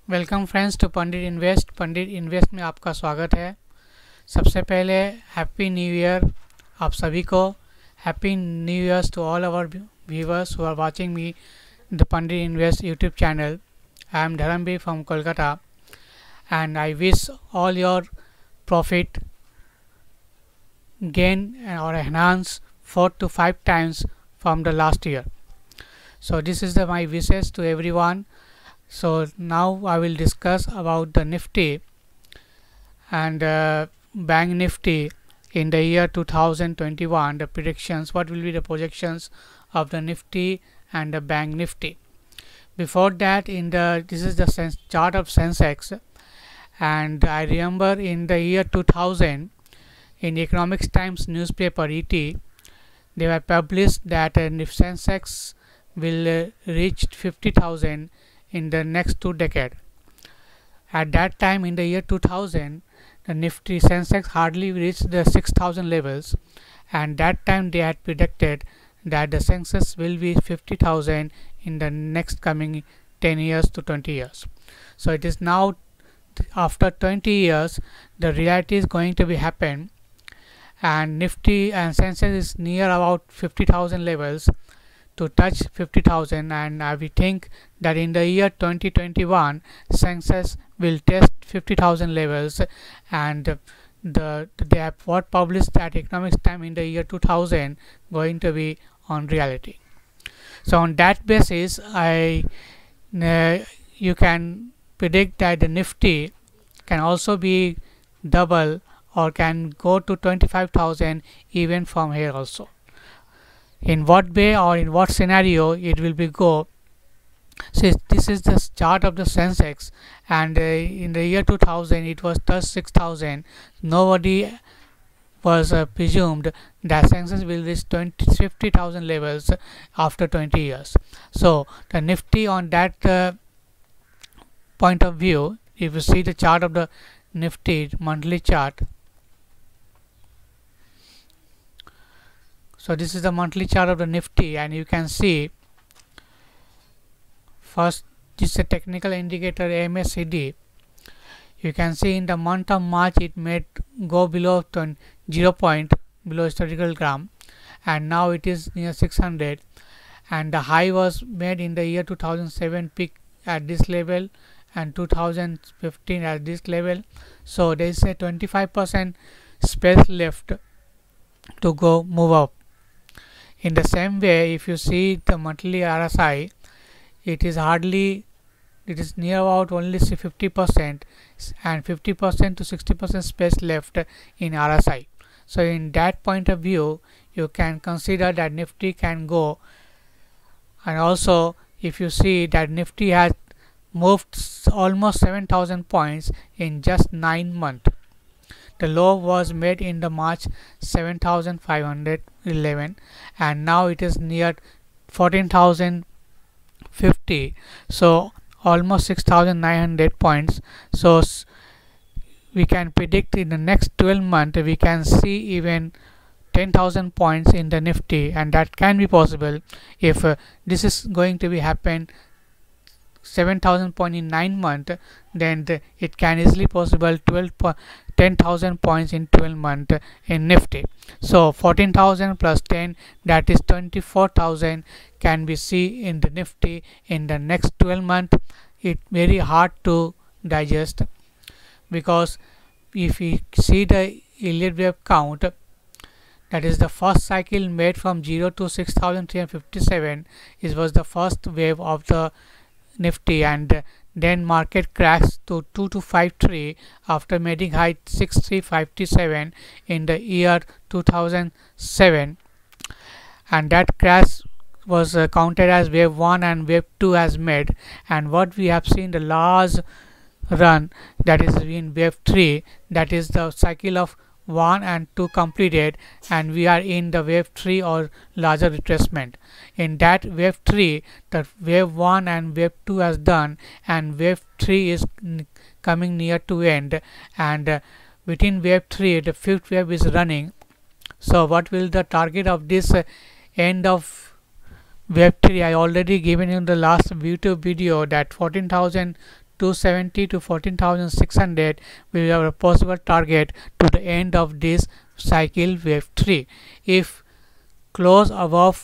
Welcome friends to Pandit invest में आपका स्वागत है। सबसे पहले हैप्पी न्यू ईयर आप सभी को। Happy new years to all our viewers who are watching me the Pandit invest YouTube channel. I am Dharambir from Kolkata and I wish all your profit gain or enhance 4 to 5 times from the last year. So this is my wishes to everyone. So now I will discuss about the Nifty and Bank Nifty in the year 2021. The predictions, what will be the projections of the Nifty and the Bank Nifty. Before that, this is the chart of Sensex, and I remember in the year 2000 in Economics Times newspaper ET, they were published that if Sensex will reach 50,000 in the next 2 decades. At that time in the year 2000, the Nifty Sensex hardly reached the 6,000 levels, and that time they had predicted that the Sensex will be 50,000 in the next coming 10 years to 20 years. So it is now, after 20 years, the reality is going to be happen, and Nifty and Sensex is near about 50,000 levels to touch 50,000, and we think that in the year 2021 Sensex will test 50,000 levels, and they have what published at Economics Time in the year 2000 going to be on reality. So on that basis, you can predict that the Nifty can also be double or can go to 25,000 even from here also. In what way or in what scenario it will be go. So this is the chart of the Sensex, and in the year 2000 it was touched 6,000. Nobody was presumed that Sensex will reach 50,000 levels after 20 years. So the Nifty on that point of view, if you see the chart of the Nifty monthly chart, so this is the monthly chart of the Nifty, and you can see first this is a technical indicator MACD. You can see in the month of March it may go below 0 point below historical gram, and now it is near 600, and the high was made in the year 2007, peak at this level, and 2015 at this level. So there is a 25% space left to go move up. In the same way, if you see the monthly RSI, it is near about only 50%, and 50% to 60% space left in RSI. So in that point of view, you can consider that Nifty can go. And also if you see that Nifty has moved almost 7,000 points in just 9 months. The low was made in the March 7,511, and now it is near 14,050. So almost 6,900 points. So we can predict in the next 12 months we can see even 10,000 points in the Nifty, and that can be possible if this is going to be happen 7,000 points in 9 months, then it can easily possible 10,000 points in 12 months in Nifty. So 14,000 plus 10, that is 24,000 can be seen in the Nifty in the next 12 months. It's very hard to digest, because if we see the Elliott wave count, that is the first cycle made from 0 to 6,357, it was the first wave of the Nifty, and then market crashed to 2253 after making high 6357 in the year 2007, and that crash was counted as wave 1 and wave 2 has made. And what we have seen the large run, that is in wave 3, that is the cycle of 1 and 2 completed, and we are in the wave 3 or larger retracement. In that wave 3, the wave 1 and wave 2 has done, and wave 3 is coming near to end, and within wave 3 the fifth wave is running. So what will the target of this end of wave 3? I already given you the last YouTube video that 14,000 270 to 14,600 will be our possible target to the end of this cycle wave 3. If close above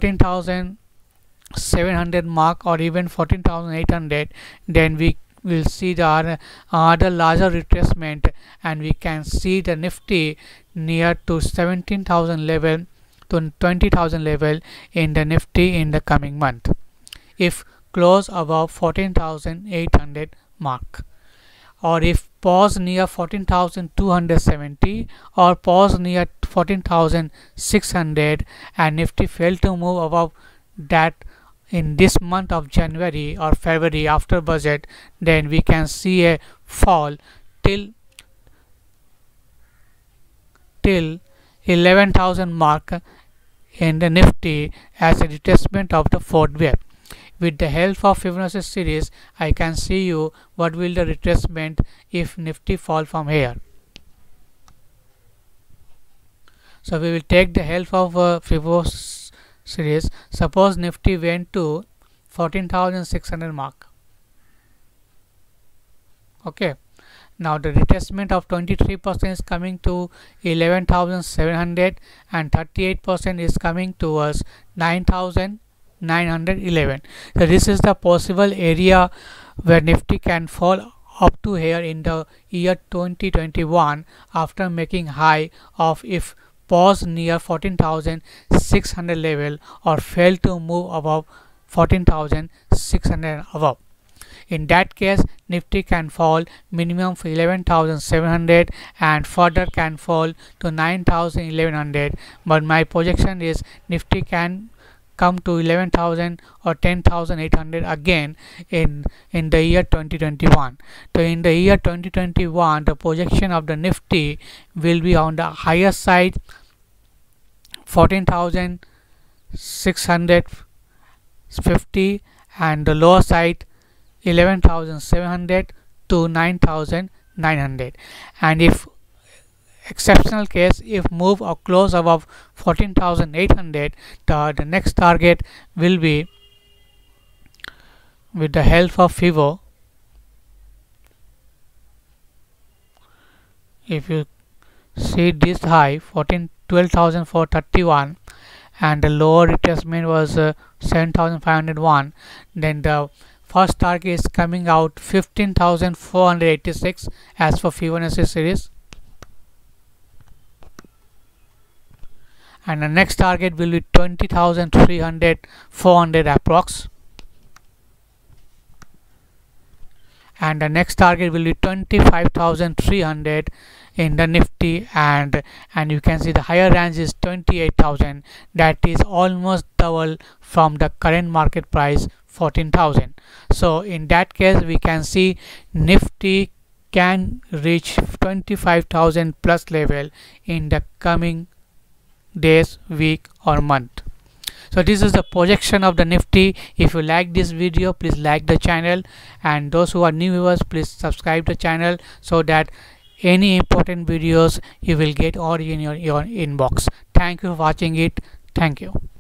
14,700 mark or even 14,800, then we will see the other larger retracement, and we can see the Nifty near to 17,000 level to 20,000 level in the Nifty in the coming month, if close above 14,800 mark, or if pause near 14,270 or pause near 14,600 and Nifty fail to move above that in this month of January or February after budget, then we can see a fall till 11,000 mark in the Nifty as a retracement of the fourth wave. With the help of Fibonacci series, I can see you what will the retracement if Nifty fall from here. So we will take the help of Fibonacci series. Suppose Nifty went to 14,600 mark. Okay. Now the retracement of 23% is coming to 11,700 and 38% is coming towards 9,911. So this is the possible area where Nifty can fall up to here in the year 2021 after making high of if pause near 14,600 level or fail to move above 14,600 above. In that case, Nifty can fall minimum for 11,700 and further can fall to 9,1100. But my projection is Nifty can come to 11,000 or 10,800 again in the year 2021. So in the year 2021, the projection of the Nifty will be on the higher side, 14,650, and the lower side 11,700 to 9,900. And if exceptional case, if move or close above 14,800, the next target will be, with the help of FIBO, if you see this high 12,431 and the lower retracement was 7,501, then the first target is coming out 15,486 as for Fibonacci series, and the next target will be 20,300 400 approx, and the next target will be 25,300 in the Nifty, and you can see the higher range is 28,000. that is almost double from the current market price 14,000. So in that case, we can see Nifty can reach 25,000 plus level in the coming days, week or month. So this is the projection of the Nifty. If you like this video, please like the channel, and those who are new viewers, please subscribe the channel so that any important videos you will get all in your inbox. Thank you for watching it. Thank you.